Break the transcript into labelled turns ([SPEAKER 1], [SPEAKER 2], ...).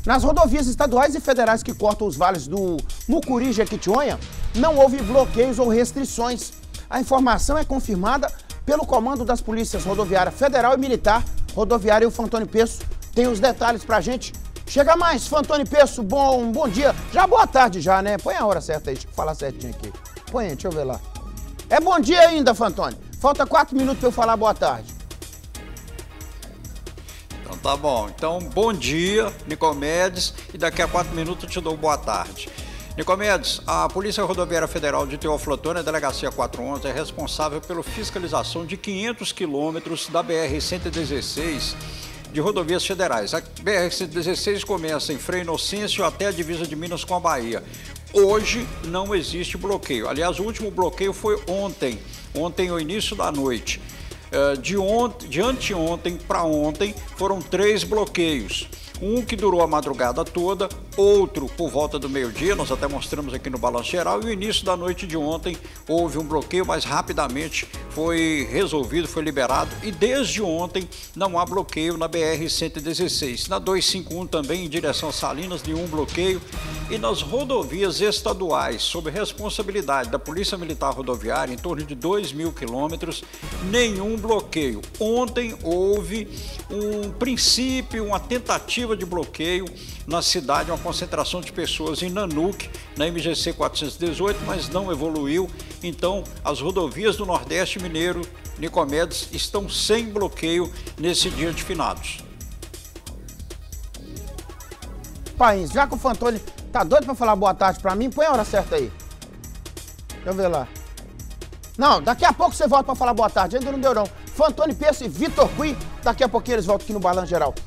[SPEAKER 1] Nas rodovias estaduais e federais que cortam os vales do Mucuri e Jequitinhonha, não houve bloqueios ou restrições. A informação é confirmada pelo comando das polícias rodoviária federal e militar, rodoviária e o Fantoni Peço. Tem os detalhes pra gente. Chega mais, Fantoni Peço, bom dia. Já boa tarde já, né? Põe a hora certa aí, deixa eu falar certinho aqui. Põe aí, deixa eu ver lá. É bom dia ainda, Fantoni. Falta 4 minutos pra eu falar boa tarde.
[SPEAKER 2] Então tá bom. Então, bom dia, Nicomedes, e daqui a 4 minutos eu te dou boa tarde. Nicomedes, a Polícia Rodoviária Federal de Teófilo Otoni, a Delegacia 411, é responsável pela fiscalização de 500 quilômetros da BR-116 de rodovias federais. A BR-116 começa em Frei Inocêncio até a divisa de Minas com a Bahia. Hoje não existe bloqueio. Aliás, o último bloqueio foi ontem ao início da noite. De anteontem para ontem foram 3 bloqueios. Um que durou a madrugada toda, outro por volta do meio-dia, nós até mostramos aqui no Balanço Geral, e o início da noite de ontem houve um bloqueio, mas rapidamente foi resolvido, foi liberado, e desde ontem não há bloqueio na BR-116. Na 251 também, em direção a Salinas, nenhum bloqueio, e nas rodovias estaduais, sob responsabilidade da Polícia Militar Rodoviária, em torno de 2.000 quilômetros, nenhum bloqueio. Ontem houve uma tentativa de bloqueio na cidade, uma concentração de pessoas em Nanuque, na MGC 418, mas não evoluiu. Então, as rodovias do Nordeste Mineiro, Nicomedes, estão sem bloqueio nesse dia de finados.
[SPEAKER 1] País, já que o Fantoni tá doido pra falar boa tarde pra mim, põe a hora certa aí. Deixa eu ver lá. Não, daqui a pouco você volta pra falar boa tarde, ainda não deu não. Fantoni Peço e Vitor Cui, daqui a pouquinho eles voltam aqui no Balanço Geral.